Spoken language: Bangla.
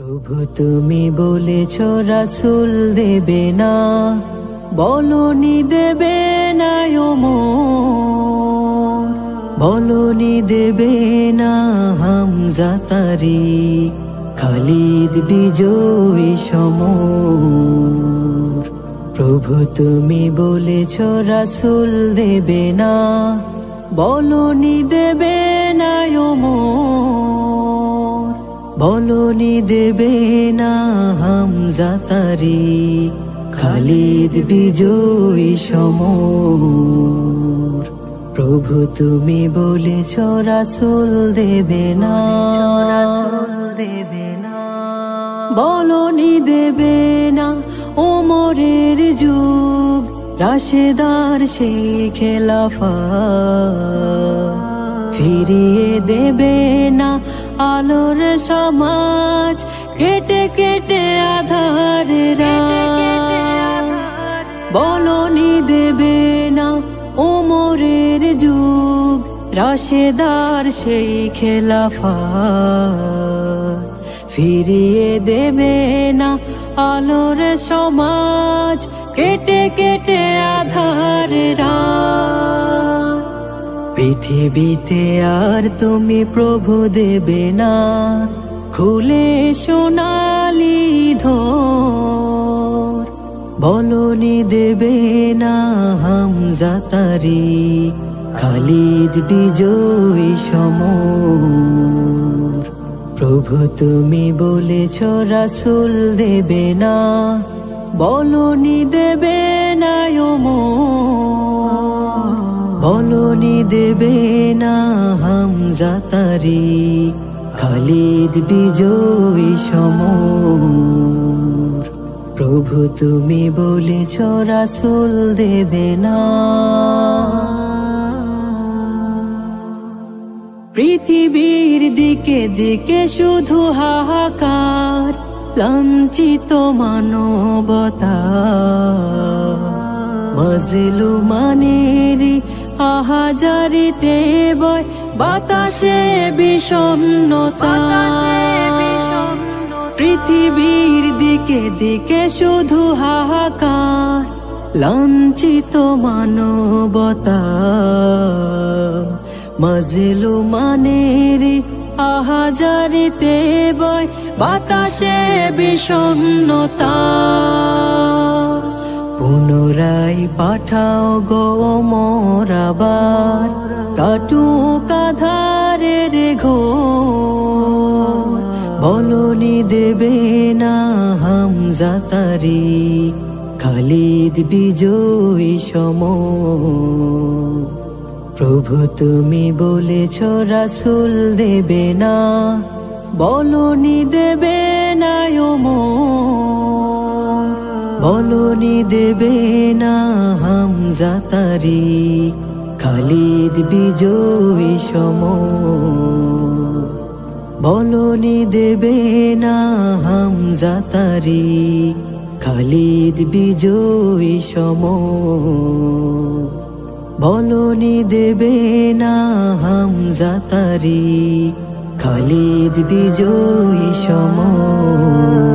প্রভু তুমি বলেছ রাসূল দেবে না, বলনি দেবে না ওমর, বলনি দেবে না হামজা তারিক, খালিদ বিজয়ী সমর। প্রভু তুমি বলেছ রাসূল দেবে না, বলনি দেবে না ওমর, বলনি দেবে না হামজা তারিক, খালিদ বিজয়ী সমর। প্রভু তুমি বলেছ রাসূল দেবে না, বলনি দেবে না ওমরের যুগ, রাশেদার সেই খেলাফত, ফিরিয়ে দেবে না আলোর সমাজ, কেটে কেটে আধারের রাত। বলনি দেবে না ওমরের যুগ, রাশেদার সেই খেলাফত, ফিরিয়ে দেবে না আলোর সমাজ, কেটে কেটে আধারের রাত। পৃথিবীতে আর তুমি প্রভু দেবে না, খুলে সোনালি ধর, বলনি দেবে না হামজা তারিক, খালিদ বিজয়ী সমর। প্রভু তুমি বলেছ রাসূল দেবে না, বলনি দেবে না ওমর, বলনি দেবে না হামজা তারিক, খালিদ বিজয়ী সমর। প্রভু তুমি বলেছ রাসূল দেবে না। পৃথিবীর দিকে দিকে শুধু হাহাকার, লাঞ্ছিত মানবতা, মাজলুমানের আহাজারিতে বয় বাতাসে বিষণ্ণতা। পৃথিবীর দিকে দিকে শুধু হাহাকার, লাঞ্ছিত মানবতা, মাজলুমানের আহাজারিতে বয় বাতাসে বিষণ্ণতা। পুনরায় পাঠাও গো ওমর আবার, কাটুক আধারের ঘোর, বলনি দেবে না হামজা তারিক, খালিদ বিজয়ী সমর। প্রভু তুমি বলেছ রাসূল দেবে না, বলনি দেবে না ওমর, বলনি দেবে না হামজা তারিক, খালিদ বিজয়ী সমর। বলনি দেবে না হামজা তারিক, খালিদ বিজয়ী সমর। বলনি দেবে না হামজা তারিক, খালিদ বিজয়ী সমর।